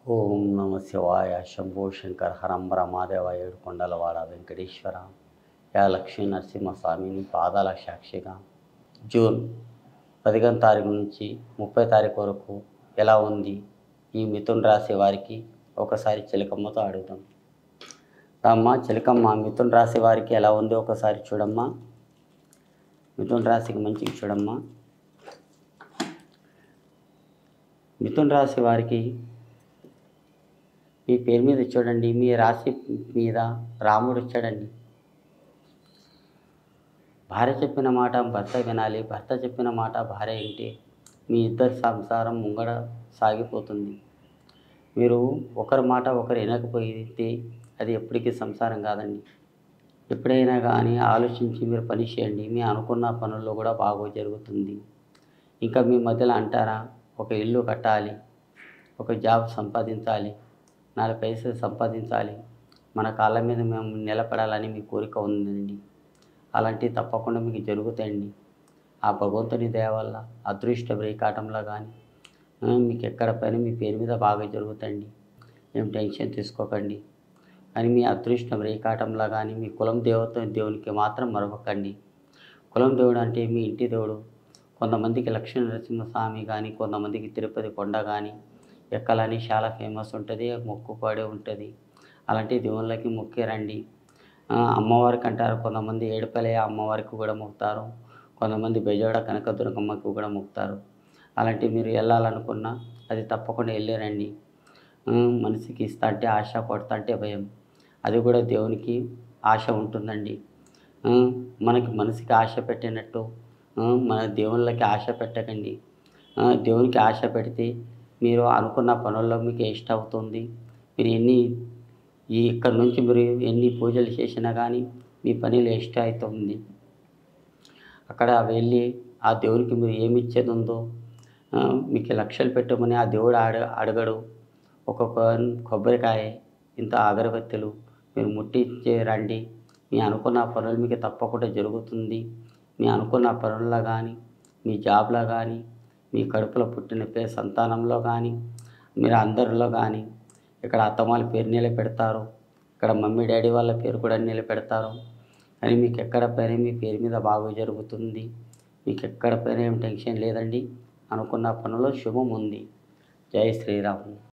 ఓం నమ శివాయ శంభో శంకర్ హరంబర మాదేవ ఏడుకొండలవాడ వెంకటేశ్వర యా లక్ష్మీ నరసింహస్వామిని పాదాల సాక్షిగా జూన్ 15వ తారీఖు నుంచి 30వ తారీఖు వరకు ఎలా ఉంది ఈ మిథున రాశి వారికి ఒకసారి చిలకమ్మతో అడుగుదాం. అమ్మ చిలకమ్మ, మిథున రాశి వారికి ఎలా ఉంది ఒకసారి చూడమ్మా. మిథున రాశికి మంచిగా చూడమ్మా. మిథున రాశి వారికి మీ పేరు మీద చూడండి, మీ రాశి మీద రాముడు వచ్చాడండి. భార్య చెప్పిన మాట భర్త వినాలి, భర్త చెప్పిన మాట భార్య వింటే మీ ఇద్దరి సంసారం ముంగడ సాగిపోతుంది. మీరు ఒకరి మాట ఒకరు వినకపోతే అది ఎప్పటికీ సంసారం కాదండి. ఎప్పుడైనా కానీ ఆలోచించి మీరు పని చేయండి, మీ అనుకున్న పనుల్లో కూడా బాగా జరుగుతుంది. ఇంకా మీ మధ్యలో అంటారా, ఒక ఇల్లు కట్టాలి, ఒక జాబ్ సంపాదించాలి, 4 పైసలు సంపాదించాలి, మన కాళ్ళ మీద మేము నిలబడాలని మీ కోరిక ఉందండి. అలాంటివి తప్పకుండా మీకు జరుగుతాయండి. ఆ భగవంతుని దయ వల్ల అదృష్ట బ్రేకాటంలో కానీ మీకు ఎక్కడ పని మీ పేరు మీద బాగా జరుగుతాయండి. ఏం టెన్షన్ తీసుకోకండి. కానీ మీ అదృష్టం రేకాటంలో కానీ మీ కులం దేవునికి మాత్రం మరవకండి. కులం దేవుడు అంటే మీ ఇంటి దేవుడు. కొంతమందికి లక్ష్మీ నరసింహస్వామి కానీ, కొంతమందికి తిరుపతి కొండ కానీ ఎక్కాలని చాలా ఫేమస్ ఉంటుంది, మొక్కుపాడే ఉంటుంది. అలాంటి దేవుళ్ళకి మొక్కి రండి. అమ్మవారికి అంటారు, కొంతమంది ఏడుపలే అమ్మవారికి కూడా మొక్కుతారు, కొంతమంది బెజవాడ కనకదుర్గమ్మకి కూడా మొక్కుతారు. అలాంటివి మీరు వెళ్ళాలనుకున్నా అది తప్పకుండా వెళ్ళిరండి. మనిషికి ఇస్తా అంటే ఆశ, కొడతా అంటే భయం. అది కూడా దేవునికి ఆశ ఉంటుందండి. మనకి మనసుకి ఆశ పెట్టినట్టు మన దేవుళ్ళకి ఆశ పెట్టకండి. దేవునికి ఆశ పెడితే మీరు అనుకున్న పనుల్లో మీకు ఇష్టం అవుతుంది. మీరు ఇక్కడి నుంచి మీరు ఎన్ని పూజలు చేసినా కానీ మీ పనిలో ఇష్టం అవుతుంది. అక్కడ వెళ్ళి ఆ దేవునికి మీరు ఏమి ఇచ్చేది ఉందో మీకు లక్షలు పెట్టమని ఆ దేవుడు అడగడు. ఒక్కొక్క కొబ్బరికాయ, ఇంత అగరబత్తులు మీరు ముట్టించే రండి. మీ అనుకున్న పనులు మీకు తప్పకుండా జరుగుతుంది. మీ అనుకున్న పనుల్లో కానీ, మీ జాబ్లో కానీ, మీ కడుపులో పుట్టిన సంతానంలో కానీ, మీరు అందరిలో కానీ, ఇక్కడ అత్తమాల పేరు నిలబెడతారు, ఇక్కడ మమ్మీ డాడీ వాళ్ళ పేరు కూడా నిలబెడతారు. కానీ మీకు ఎక్కడ పని మీ పేరు మీద బాగా జరుగుతుంది. మీకు ఎక్కడ పని ఏం టెన్షన్ లేదండి. అనుకున్న పనిలో శుభం ఉంది. జై శ్రీరామ్.